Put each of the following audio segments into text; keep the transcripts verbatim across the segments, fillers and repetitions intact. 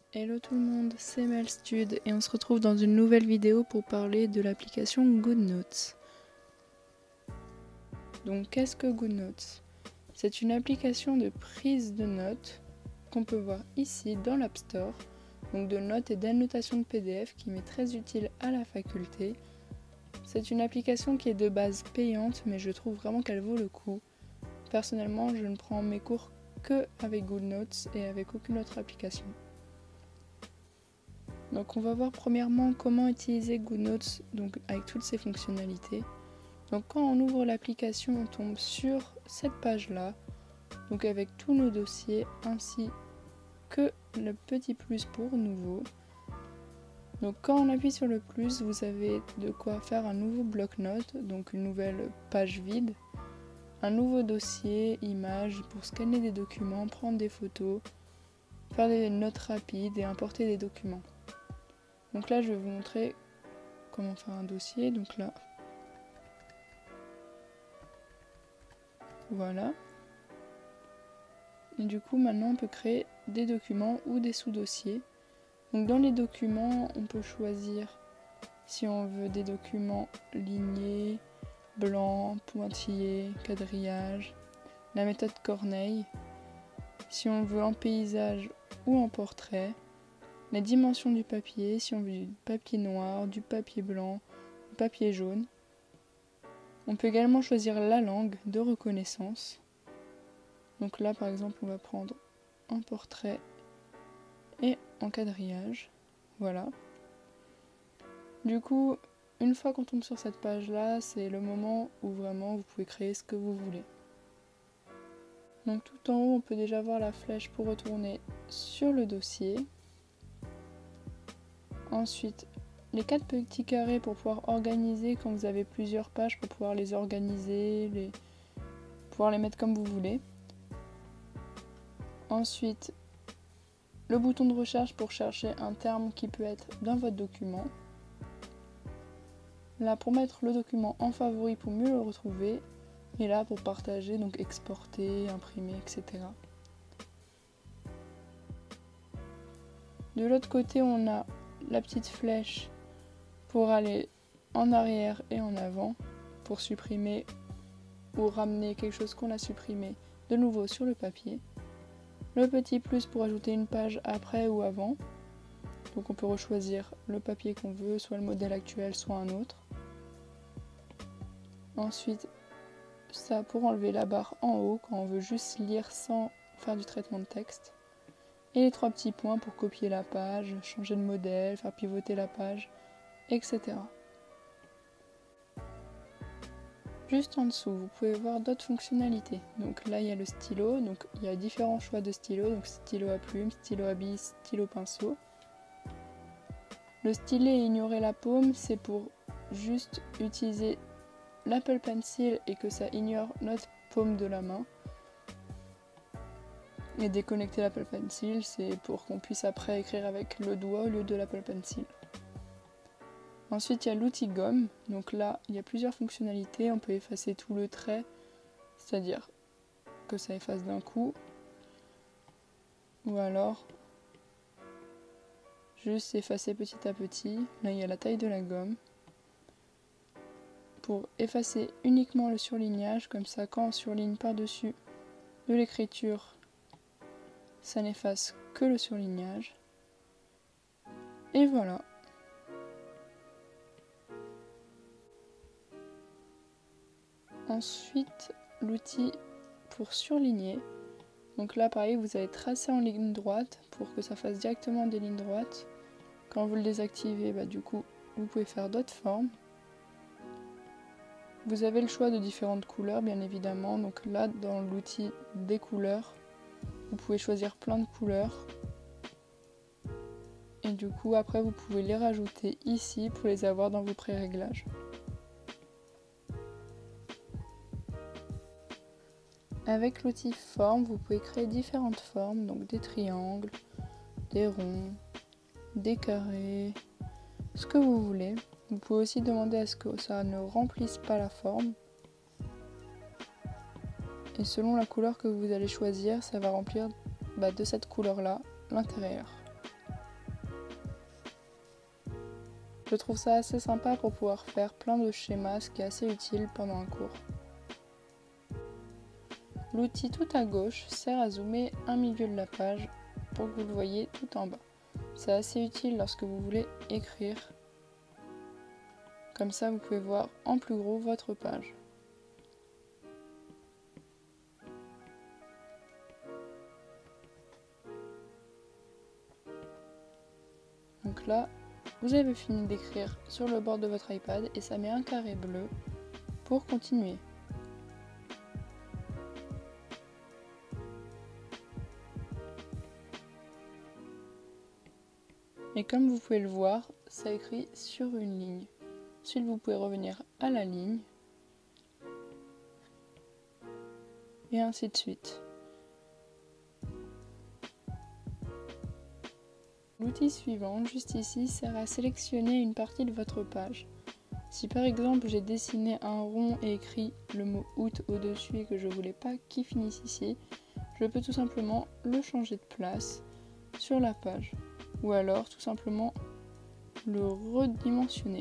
Hello tout le monde, c'est Melstude et on se retrouve dans une nouvelle vidéo pour parler de l'application GoodNotes. Donc qu'est-ce que GoodNotes? C'est une application de prise de notes qu'on peut voir ici dans l'App Store, donc de notes et d'annotations de P D F qui m'est très utile à la faculté. C'est une application qui est de base payante mais je trouve vraiment qu'elle vaut le coup. Personnellement, je ne prends mes cours que avec GoodNotes et avec aucune autre application. Donc on va voir premièrement comment utiliser GoodNotes donc avec toutes ses fonctionnalités. Donc quand on ouvre l'application, on tombe sur cette page là, donc avec tous nos dossiers ainsi que le petit plus pour nouveau. Donc quand on appuie sur le plus, vous avez de quoi faire un nouveau bloc-notes, donc une nouvelle page vide, un nouveau dossier, images pour scanner des documents, prendre des photos, faire des notes rapides et importer des documents. Donc là, je vais vous montrer comment faire un dossier. Donc là, voilà. Et du coup, maintenant, on peut créer des documents ou des sous-dossiers. Donc dans les documents, on peut choisir si on veut des documents lignés, blancs, pointillés, quadrillage, la méthode Corneille, si on veut en paysage ou en portrait, les dimensions du papier, si on veut du papier noir, du papier blanc, du papier jaune. On peut également choisir la langue de reconnaissance. Donc là par exemple on va prendre un portrait et en quadrillage. Voilà. Du coup, une fois qu'on tombe sur cette page là, c'est le moment où vraiment vous pouvez créer ce que vous voulez. Donc tout en haut on peut déjà voir la flèche pour retourner sur le dossier. Ensuite, les quatre petits carrés pour pouvoir organiser quand vous avez plusieurs pages, pour pouvoir les organiser, les... pouvoir les mettre comme vous voulez. Ensuite, le bouton de recherche pour chercher un terme qui peut être dans votre document. Là pour mettre le document en favori pour mieux le retrouver. Et là pour partager, donc exporter, imprimer, et cetera. De l'autre côté, on a la petite flèche pour aller en arrière et en avant, pour supprimer ou ramener quelque chose qu'on a supprimé de nouveau sur le papier. Le petit plus pour ajouter une page après ou avant. Donc on peut rechoisir le papier qu'on veut, soit le modèle actuel, soit un autre. Ensuite, ça pour enlever la barre en haut quand on veut juste lire sans faire du traitement de texte. Et les trois petits points pour copier la page, changer de modèle, faire pivoter la page, et cetera. Juste en dessous, vous pouvez voir d'autres fonctionnalités. Donc là, il y a le stylo. Donc il y a différents choix de stylo. Donc stylo à plume, stylo à billes, stylo pinceau. Le stylet et ignorer la paume, c'est pour juste utiliser l'Apple Pencil et que ça ignore notre paume de la main. Et déconnecter l'Apple Pencil, c'est pour qu'on puisse après écrire avec le doigt au lieu de l'Apple Pencil. Ensuite, il y a l'outil gomme. Donc là, il y a plusieurs fonctionnalités. On peut effacer tout le trait, c'est-à-dire que ça efface d'un coup. Ou alors, juste effacer petit à petit. Là, il y a la taille de la gomme. Pour effacer uniquement le surlignage, comme ça, quand on surligne par-dessus de l'écriture, ça n'efface que le surlignage. Et voilà. Ensuite, l'outil pour surligner. Donc là, pareil, vous allez tracer en ligne droite pour que ça fasse directement des lignes droites. Quand vous le désactivez, bah, du coup, vous pouvez faire d'autres formes. Vous avez le choix de différentes couleurs, bien évidemment. Donc là, dans l'outil des couleurs, vous pouvez choisir plein de couleurs. Et du coup, après, vous pouvez les rajouter ici pour les avoir dans vos pré-réglages. Avec l'outil forme, vous pouvez créer différentes formes, donc des triangles, des ronds, des carrés, ce que vous voulez. Vous pouvez aussi demander à ce que ça ne remplisse pas la forme. Et selon la couleur que vous allez choisir, ça va remplir bah, de cette couleur-là l'intérieur. Je trouve ça assez sympa pour pouvoir faire plein de schémas, ce qui est assez utile pendant un cours. L'outil tout à gauche sert à zoomer un milieu de la page pour que vous le voyez tout en bas. C'est assez utile lorsque vous voulez écrire. Comme ça, vous pouvez voir en plus gros votre page. Donc là, vous avez fini d'écrire sur le bord de votre iPad et ça met un carré bleu pour continuer. Et comme vous pouvez le voir, ça écrit sur une ligne. Ensuite, vous pouvez revenir à la ligne et ainsi de suite. L'outil suivant, juste ici, sert à sélectionner une partie de votre page. Si par exemple j'ai dessiné un rond et écrit le mot août au-dessus et que je ne voulais pas qu'il finisse ici, je peux tout simplement le changer de place sur la page. Ou alors tout simplement le redimensionner.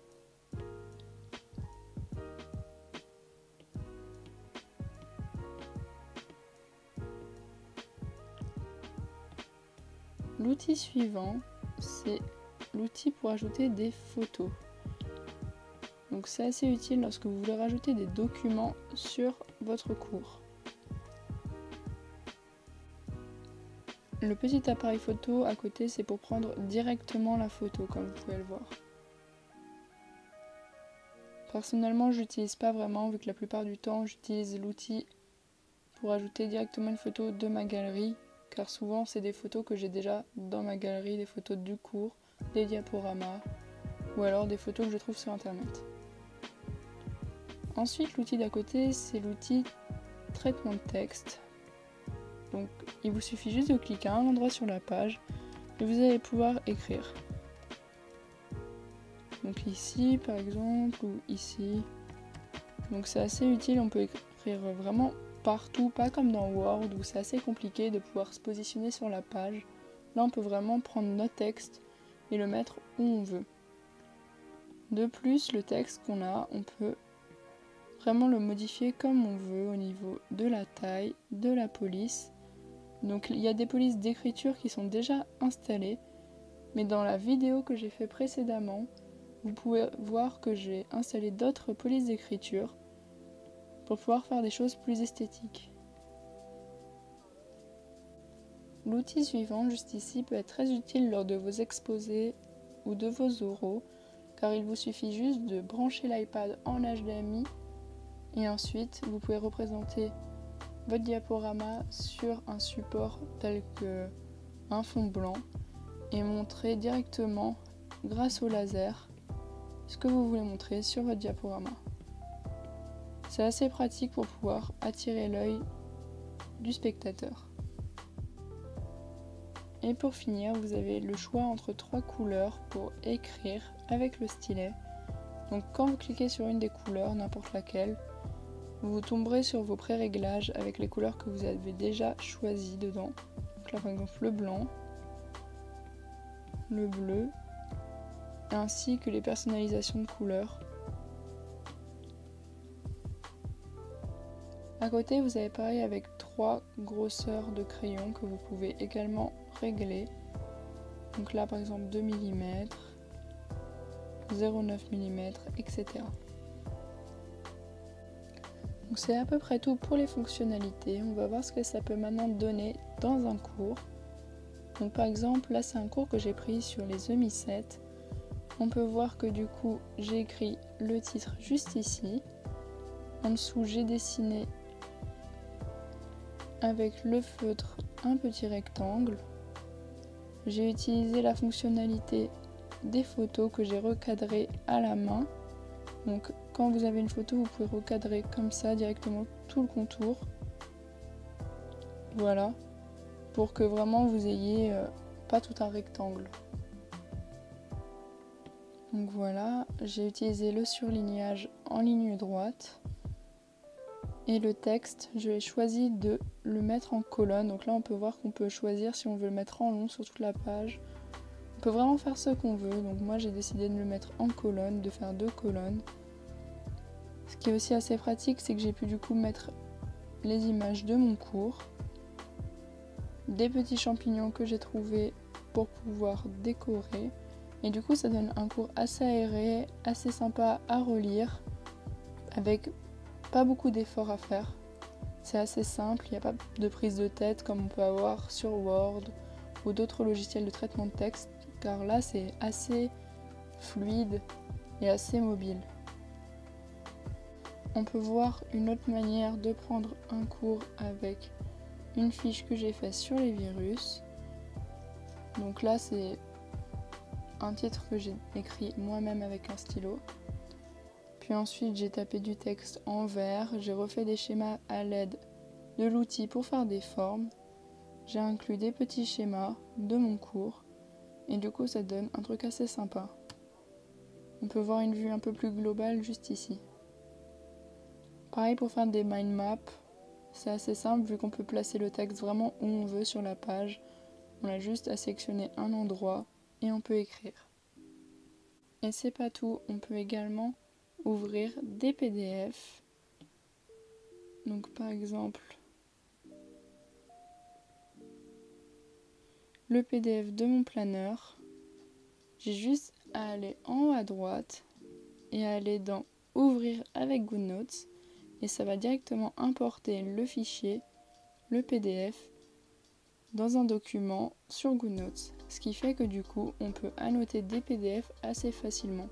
L'outil suivant, c'est l'outil pour ajouter des photos. Donc c'est assez utile lorsque vous voulez rajouter des documents sur votre cours. Le petit appareil photo à côté, c'est pour prendre directement la photo, comme vous pouvez le voir. Personnellement, je n'utilise pas vraiment, vu que la plupart du temps, j'utilise l'outil pour ajouter directement une photo de ma galerie, car souvent, c'est des photos que j'ai déjà dans ma galerie, des photos du cours, des diaporamas, ou alors des photos que je trouve sur internet. Ensuite, l'outil d'à côté, c'est l'outil traitement de texte. Donc, il vous suffit juste de cliquer à un endroit sur la page et vous allez pouvoir écrire. Donc ici, par exemple, ou ici. Donc c'est assez utile, on peut écrire vraiment partout, pas comme dans Word où c'est assez compliqué de pouvoir se positionner sur la page. Là, on peut vraiment prendre notre texte et le mettre où on veut. De plus, le texte qu'on a, on peut vraiment le modifier comme on veut au niveau de la taille, de la police. Donc il y a des polices d'écriture qui sont déjà installées, mais dans la vidéo que j'ai fait précédemment, vous pouvez voir que j'ai installé d'autres polices d'écriture pour pouvoir faire des choses plus esthétiques. L'outil suivant, juste ici, peut être très utile lors de vos exposés ou de vos oraux, car il vous suffit juste de brancher l'iPad en H D M I et ensuite vous pouvez représenter votre diaporama sur un support tel que un fond blanc et montrer directement, grâce au laser, ce que vous voulez montrer sur votre diaporama. C'est assez pratique pour pouvoir attirer l'œil du spectateur. Et pour finir, vous avez le choix entre trois couleurs pour écrire avec le stylet. Donc quand vous cliquez sur une des couleurs, n'importe laquelle, vous tomberez sur vos pré-réglages avec les couleurs que vous avez déjà choisies dedans. Donc là par exemple le blanc, le bleu, ainsi que les personnalisations de couleurs. À côté, vous avez pareil avec trois grosseurs de crayons que vous pouvez également régler. Donc là par exemple deux millimètres, zéro virgule neuf millimètres, et cetera. Donc c'est à peu près tout pour les fonctionnalités. On va voir ce que ça peut maintenant donner dans un cours. Donc par exemple, là c'est un cours que j'ai pris sur les E M I sept. On peut voir que du coup, j'ai écrit le titre juste ici. En dessous, j'ai dessiné avec le feutre un petit rectangle. J'ai utilisé la fonctionnalité des photos que j'ai recadrées à la main. Donc quand vous avez une photo, vous pouvez recadrer comme ça directement tout le contour. Voilà, pour que vraiment vous ayez euh, pas tout un rectangle. Donc voilà, j'ai utilisé le surlignage en ligne droite. Et le texte, je vais choisi de le mettre en colonne. Donc là, on peut voir qu'on peut choisir si on veut le mettre en long sur toute la page. On peut vraiment faire ce qu'on veut, donc moi j'ai décidé de le mettre en colonne, de faire deux colonnes. Ce qui est aussi assez pratique, c'est que j'ai pu du coup mettre les images de mon cours, des petits champignons que j'ai trouvés pour pouvoir décorer, et du coup ça donne un cours assez aéré, assez sympa à relire, avec pas beaucoup d'efforts à faire. C'est assez simple, il n'y a pas de prise de tête comme on peut avoir sur Word ou d'autres logiciels de traitement de texte, car là c'est assez fluide et assez mobile. On peut voir une autre manière de prendre un cours avec une fiche que j'ai faite sur les virus. Donc là c'est un titre que j'ai écrit moi-même avec un stylo. Puis ensuite j'ai tapé du texte en vert, j'ai refait des schémas à l'aide de l'outil pour faire des formes. J'ai inclus des petits schémas de mon cours et du coup ça donne un truc assez sympa. On peut voir une vue un peu plus globale juste ici. Pareil pour faire des mind maps, c'est assez simple vu qu'on peut placer le texte vraiment où on veut sur la page. On a juste à sélectionner un endroit et on peut écrire. Et c'est pas tout, on peut également ouvrir des P D F. Donc par exemple, le P D F de mon planeur, j'ai juste à aller en haut à droite et à aller dans Ouvrir avec GoodNotes et ça va directement importer le fichier, le P D F, dans un document sur GoodNotes. Ce qui fait que du coup, on peut annoter des P D F assez facilement.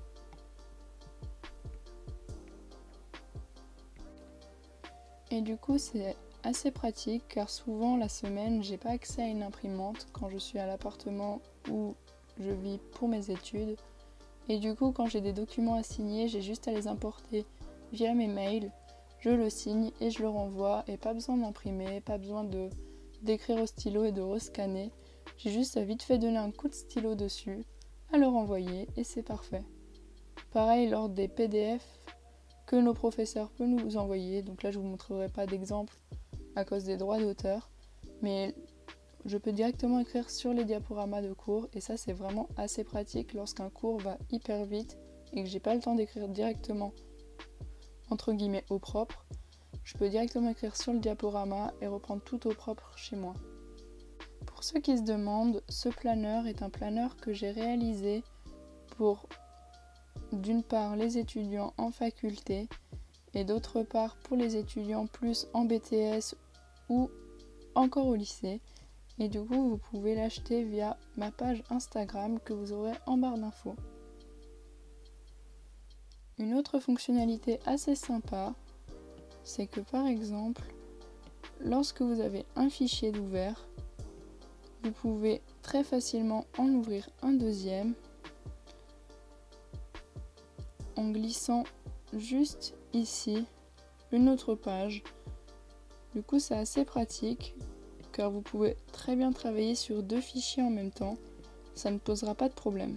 Et du coup, c'est assez pratique car souvent la semaine, j'ai pas accès à une imprimante quand je suis à l'appartement où je vis pour mes études. Et du coup, quand j'ai des documents à signer, j'ai juste à les importer via mes mails. Je le signe et je le renvoie et pas besoin d'imprimer, pas besoin de d'écrire au stylo et de rescanner. J'ai juste à vite fait donner un coup de stylo dessus, à le renvoyer et c'est parfait. Pareil lors des P D F que nos professeurs peuvent nous envoyer. Donc là, je vous montrerai pas d'exemple à cause des droits d'auteur, mais je peux directement écrire sur les diaporamas de cours et ça, c'est vraiment assez pratique lorsqu'un cours va hyper vite et que j'ai pas le temps d'écrire directement entre guillemets au propre. Je peux directement écrire sur le diaporama et reprendre tout au propre chez moi. Pour ceux qui se demandent, ce planeur est un planeur que j'ai réalisé pour d'une part les étudiants en faculté et d'autre part pour les étudiants plus en B T S ou encore au lycée. Et du coup, vous pouvez l'acheter via ma page Instagram que vous aurez en barre d'infos. Une autre fonctionnalité assez sympa, c'est que par exemple, lorsque vous avez un fichier d'ouvert, vous pouvez très facilement en ouvrir un deuxième en glissant juste ici une autre page. Du coup, c'est assez pratique car vous pouvez très bien travailler sur deux fichiers en même temps, ça ne posera pas de problème.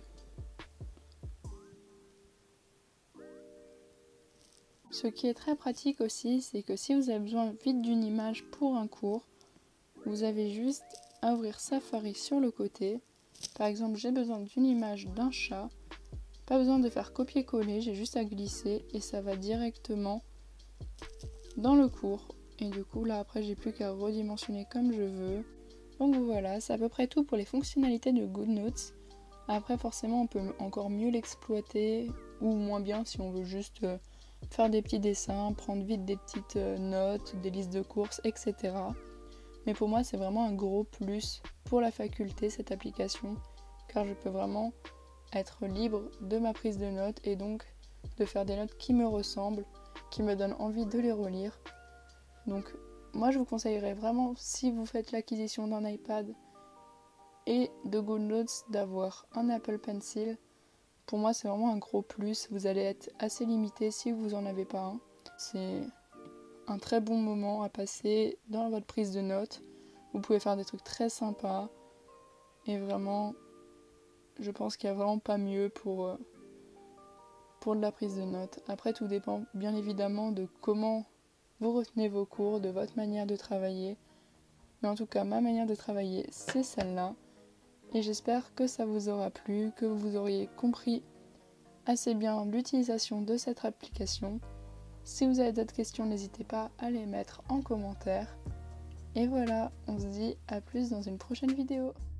Ce qui est très pratique aussi, c'est que si vous avez besoin vite d'une image pour un cours, vous avez juste à ouvrir Safari sur le côté. Par exemple, j'ai besoin d'une image d'un chat, pas besoin de faire copier-coller, j'ai juste à glisser et ça va directement dans le cours. Et du coup, là après, j'ai plus qu'à redimensionner comme je veux. Donc voilà, c'est à peu près tout pour les fonctionnalités de GoodNotes. Après, forcément, on peut encore mieux l'exploiter ou moins bien si on veut juste faire des petits dessins, prendre vite des petites notes, des listes de courses, et cetera. Mais pour moi, c'est vraiment un gros plus pour la faculté, cette application, car je peux vraiment être libre de ma prise de notes et donc de faire des notes qui me ressemblent, qui me donnent envie de les relire. Donc moi, je vous conseillerais vraiment, si vous faites l'acquisition d'un iPad et de GoodNotes, d'avoir un Apple Pencil. Pour moi, c'est vraiment un gros plus. Vous allez être assez limité si vous n'en avez pas un. C'est un très bon moment à passer dans votre prise de notes. Vous pouvez faire des trucs très sympas. Et vraiment, je pense qu'il n'y a vraiment pas mieux pour, pour de la prise de notes. Après, tout dépend bien évidemment de comment vous retenez vos cours, de votre manière de travailler. Mais en tout cas, ma manière de travailler, c'est celle-là. Et j'espère que ça vous aura plu, que vous auriez compris assez bien l'utilisation de cette application. Si vous avez d'autres questions, n'hésitez pas à les mettre en commentaire. Et voilà, on se dit à plus dans une prochaine vidéo.